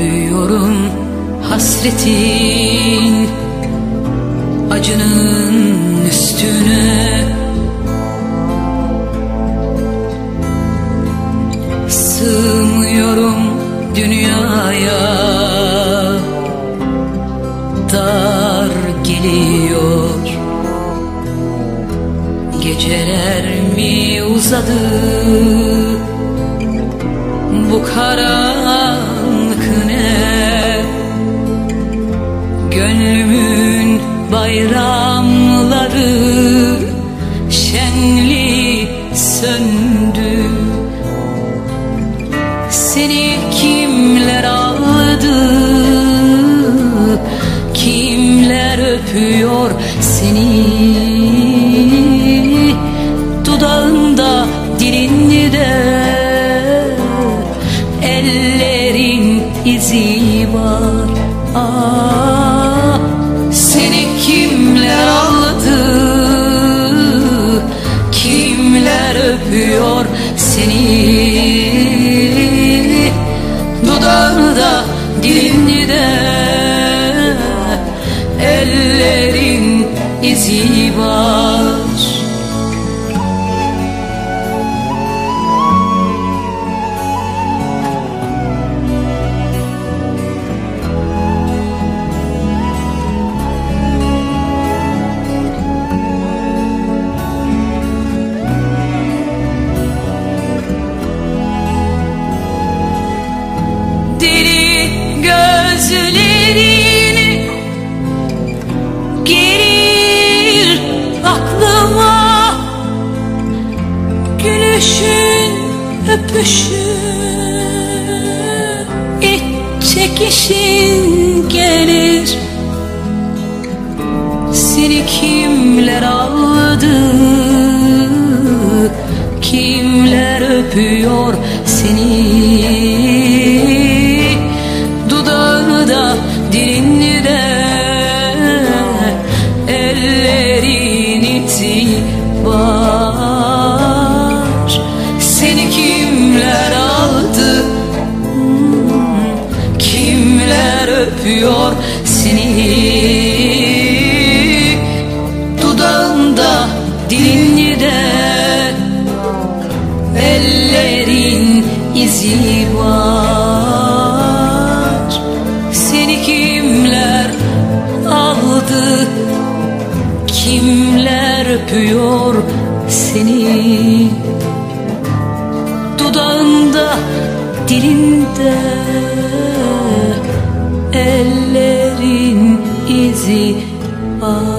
Ölüyorum hasretin acının üstüne. Sığmıyorum dünyaya, dar geliyor. Geceler mi uzadı, bu karanlık ne? Gönlümün bayramları şenli söndü. Seni kimler aldı, kimler öpüyor seni? Dudağında, dilinde ellerin izi var. Ah, seni kimler aldı, kimler öpüyor seni? Dudağında, dilinde ellerin izi var. Gözlerini gelir aklıma, gülüşün, öpüşün, iç çekişin gelir. Seni kimler aldı, kimler öpüyor seni? Dudağında, dilinde ellerin izi var. Seni kimler aldı, kimler öpüyor seni? Dudağında, dilinde ellerin izi var. Seni kimler aldı, kimler öpüyor seni? Dudağında, dilinde ellerin izi var.